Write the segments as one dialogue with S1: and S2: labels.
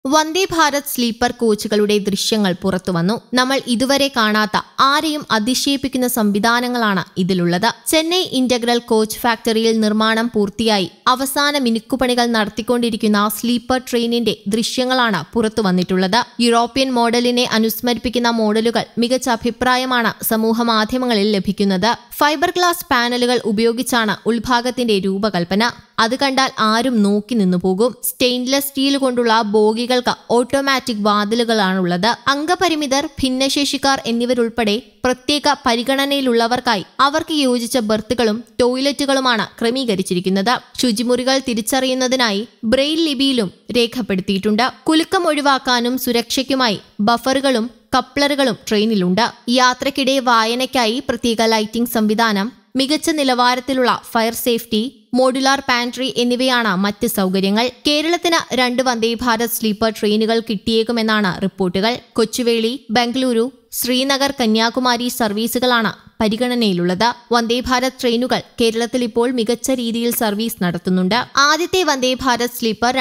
S1: Vande Bharat sleeper കോച്ചുകളുടെ ദൃശ്യങ്ങൾ പുറത്തുവന്നു. നമ്മൾ ഇതുവരെ കാണാത്ത ആരെയും അതിശയിപ്പിക്കുന്ന സംവിധാനങ്ങളാണ് ഇതിലുള്ളത്. ചെന്നൈ ഇന്റഗ്രൽ കോച്ച് ഫാക്ടറിയിൽ നിർമ്മാണം പൂർത്തിയായി അവസാന മിനുക്കുപണികൾ നടത്തിക്കൊണ്ടിരിക്കുന്ന സ്ലീപ്പർ ട്രെയിനിന്റെ ദൃശ്യങ്ങളാണ് പുറത്തുവന്നിട്ടുള്ളത്. യൂറോപ്യൻ മോഡലിനെ അനുസ്മരിപ്പിക്കുന്ന മോഡലുകൾ മികച്ച അഭിപ്രായമാണ് സമൂഹ മാധ്യമങ്ങളിൽ ലഭിക്കുന്നത്. ഫൈബർ ഗ്ലാസ് പാനലുകൾ ഉപയോഗിച്ചാണ് ഉൾഭാഗത്തിന്റെ രൂപകൽപ്പന. അത് കണ്ടാൽ ആരും നോക്കി നിന്നു പോകും. സ്റ്റെയിൻലെസ് സ്റ്റീൽ കൊണ്ടുള്ള ബോഗികൾക്ക് ഓട്ടോമാറ്റിക് വാതിലുകളാണുള്ളത്. അംഗപരിമിതർ, ഭിന്നശേഷിക്കാർ എന്നിവരുൾപ്പെടെ പ്രത്യേക പരിഗണനയിലുള്ളവർക്കായി അവർക്ക് യോജിച്ച ബർത്തുകളും ടോയ്ലറ്റുകളുമാണ് ക്രമീകരിച്ചിരിക്കുന്നത്. ശുചിമുറികൾ തിരിച്ചറിയുന്നതിനായി ബ്രെയിൽ ലിപിയിലും രേഖപ്പെടുത്തിയിട്ടുണ്ട്. കുലുക്കം ഒഴിവാക്കാനും സുരക്ഷയ്ക്കുമായി ബഫറുകളും കപ്ലറുകളും ട്രെയിനിലുണ്ട്. യാത്രക്കിടെ വായനയ്ക്കായി പ്രത്യേക ലൈറ്റിംഗ് സംവിധാനം, മികച്ച നിലവാരത്തിലുള്ള ഫയർ സേഫ്റ്റി, മോഡുലാർ പാൻട്രി എന്നിവയാണ് മറ്റ് സൗകര്യങ്ങൾ. കേരളത്തിന് 2 വന്ദേ ഭാരത് സ്ലീപ്പർ ട്രെയിനുകൾ കിട്ടിയേക്കുമെന്നാണ് റിപ്പോർട്ടുകൾ. കൊച്ചുവേളി, ബംഗളൂരു, ശ്രീനഗർ, കന്യാകുമാരി സർവീസുകളാണ് പരിഗണനയിലുള്ളത്. വന്ദേ ഭാരത് ട്രെയിനുകൾ കേരളത്തിൽ ഇപ്പോൾ മികച്ച രീതിയിൽ സർവീസ് നടത്തുന്നുണ്ട്. ആദ്യത്തെ വന്ദേ ഭാരത് സ്ലീപ്പർ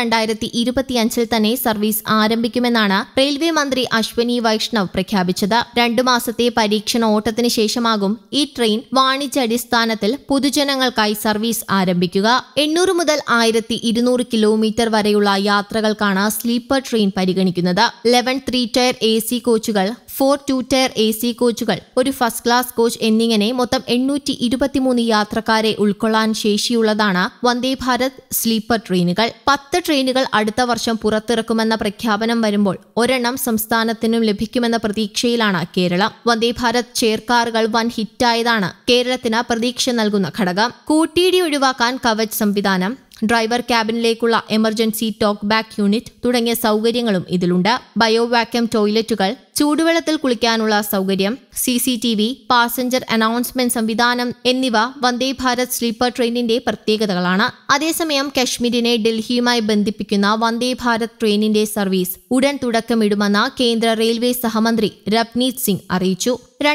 S1: 2025 തന്നെ സർവീസ് ആരംഭിക്കുമെന്നാണ് റെയിൽവേ മന്ത്രി അശ്വനി വൈഷ്ണവ് പ്രഖ്യാപിച്ചത്. 2 മാസത്തെ പരീക്ഷണ ഓട്ടത്തിന് ശേഷമാകും ഈ ട്രെയിൻ വാണിജ്യാടിസ്ഥാനത്തിൽ പൊതുജനങ്ങൾക്കായി സർവീസ് ആരംഭിക്കുക. 800 മുതൽ 1200 കിലോമീറ്റർ വരെയുള്ള യാത്രകൾക്കാണ് സ്ലീപ്പർ ട്രെയിൻ പരിഗണിക്കുന്നത്. 11 3 ടയർ AC കോച്ചുകൾ, 4 2 ടയർ AC കോച്ചുകൾ, ഒരു ഫസ്റ്റ് ക്ലാസ് കോച്ച് എന്നിങ്ങനെ മൊത്തം 823 യാത്രക്കാരെ ഉൾക്കൊള്ളാൻ ശേഷിയുള്ളതാണ് വന്ദേ ഭാരത് സ്ലീപ്പർ ട്രെയിനുകൾ. 10 ട്രെയിനുകൾ അടുത്ത വർഷം പുറത്തിറക്കുമെന്ന പ്രഖ്യാപനം വരുമ്പോൾ ഒരെണ്ണം സംസ്ഥാനത്തിനും ലഭിക്കുമെന്ന പ്രതീക്ഷയിലാണ് കേരളം. വന്ദേ ഭാരത് ചെയർകാറുകൾ വൻ ഹിറ്റായതാണ് കേരളത്തിന് പ്രതീക്ഷ നൽകുന്ന ഘടകം. കൂട്ടിയിടി ഒഴിവാക്കാൻ കവച് സംവിധാനം, ഡ്രൈവർ ക്യാബിനിലേക്കുള്ള എമർജൻസി ടോക്ക് ബാക്ക് യൂണിറ്റ് തുടങ്ങിയ സൗകര്യങ്ങളും ഇതിലുണ്ട്. ബയോ വാക്യൂം ടോയ്ലറ്റുകൾ, ചൂടുവെള്ളത്തിൽ കുളിക്കാനുള്ള സൗകര്യം, CCTV, പാസഞ്ചർ അനൗൺസ്മെന്റ് സംവിധാനം എന്നിവ വന്ദേ ഭാരത് സ്ലീപ്പർ ട്രെയിനിന്റെ പ്രത്യേകതകളാണ്. അതേസമയം കശ്മീരിനെ ഡൽഹിയുമായി ബന്ധിപ്പിക്കുന്ന വന്ദേ ഭാരത് ട്രെയിനിന്റെ സർവീസ് ഉടൻ തുടക്കമിടുമെന്ന് കേന്ദ്ര റെയിൽവേ സഹമന്ത്രി രവ്നീത് സിംഗ് അറിയിച്ചു.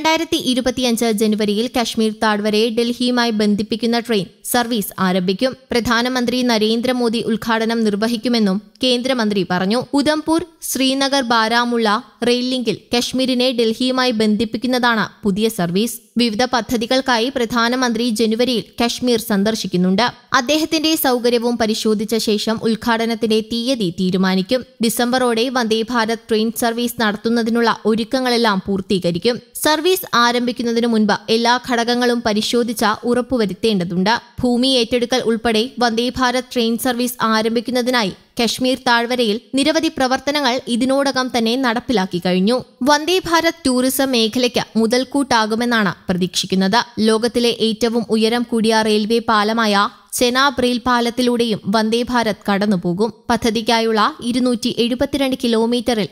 S1: 2025 ജനുവരിയിൽ കശ്മീർ താഴ്വരയെ ഡൽഹിയുമായി ബന്ധിപ്പിക്കുന്ന ട്രെയിൻ സർവീസ് ആരംഭിക്കും. പ്രധാനമന്ത്രി നരേന്ദ്രമോദി ഉദ്ഘാടനം നിർവഹിക്കുമെന്നും കേന്ദ്രമന്ത്രി പറഞ്ഞു. ഉധംപൂർ, ശ്രീനഗർ, ബാരാമുള്ള റെയിൽ ലിങ്കിൽ കശ്മീരിനെ ഡൽഹിയുമായി ബന്ധിപ്പിക്കുന്നതാണ് പുതിയ സർവീസ്. വിവിധ പദ്ധതികൾക്കായി പ്രധാനമന്ത്രി ജനുവരിയിൽ കശ്മീർ സന്ദർശിക്കുന്നുണ്ട്. അദ്ദേഹത്തിന്റെ സൗകര്യവും പരിശോധിച്ച ശേഷം ഉദ്ഘാടനത്തിന്റെ തീയതി തീരുമാനിക്കും. ഡിസംബറോടെ വന്ദേ ഭാരത് ട്രെയിൻ സർവീസ് നടത്തുന്നതിനുള്ള ഒരുക്കങ്ങളെല്ലാം പൂർത്തീകരിക്കും. സർവീസ് ആരംഭിക്കുന്നതിനു മുൻപ് എല്ലാ ഘടകങ്ങളും പരിശോധിച്ച് ഉറപ്പുവരുത്തേണ്ടതുണ്ട്. ഭൂമി ഏറ്റെടുക്കൽ ഉൾപ്പെടെ വന്ദേ ഭാരത് ട്രെയിൻ സർവീസ് ആരംഭിക്കുന്നതിനായി കശ്മീർ താഴ്വരയിൽ നിരവധി പ്രവർത്തനങ്ങൾ ഇതിനോടകം തന്നെ നടപ്പിലാക്കി കഴിഞ്ഞു. വന്ദേ ഭാരത് ടൂറിസം മേഖലയ്ക്ക് മുതൽക്കൂട്ടാകുമെന്നാണ് പ്രതീക്ഷിക്കുന്നത്. ലോകത്തിലെ ഏറ്റവും ഉയരം കൂടിയ റെയിൽവേ പാലമായ ചെനാബ് റെയിൽ പാലത്തിലൂടെയും വന്ദേ ഭാരത് കടന്നുപോകും. പദ്ധതിക്കായുള്ള 272 കിലോമീറ്ററിൽ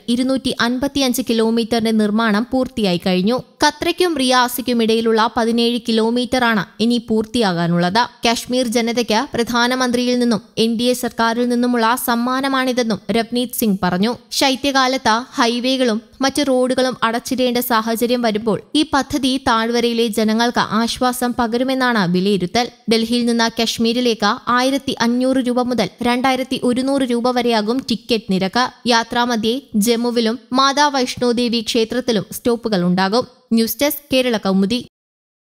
S1: 255 കിലോമീറ്ററിന്റെ നിർമ്മാണം പൂർത്തിയായി കഴിഞ്ഞു. ഖത്രയ്ക്കും റിയാസിക്കുമിടയിലുള്ള 17 കിലോമീറ്ററാണ് ഇനി പൂർത്തിയാകാനുള്ളത്. കാശ്മീർ ജനതയ്ക്ക് പ്രധാനമന്ത്രിയിൽ നിന്നും NDA സർക്കാരിൽ നിന്നുമുള്ള സമ്മാനമാണിതെന്നും രവ്നീത് സിംഗ് പറഞ്ഞു. ശൈത്യകാലത്ത് ഹൈവേകളും മറ്റ് റോഡുകളും അടച്ചിടേണ്ട സാഹചര്യം വരുമ്പോൾ ഈ പദ്ധതി താഴ്വരയിലെ ജനങ്ങൾക്ക് ആശ്വാസം പകരുമെന്നാണ് വിലയിരുത്തൽ. ഡൽഹിയിൽ നിന്ന് കശ്മീരിലേക്ക് 1500 രൂപ മുതൽ 2100 രൂപ വരെയാകും ടിക്കറ്റ് നിരക്ക്. യാത്രാമധ്യേ ജമ്മുവിലും മാതാ വൈഷ്ണോദേവി ക്ഷേത്രത്തിലും സ്റ്റോപ്പുകൾ ഉണ്ടാകും. News desk, Kerala Kaumudi.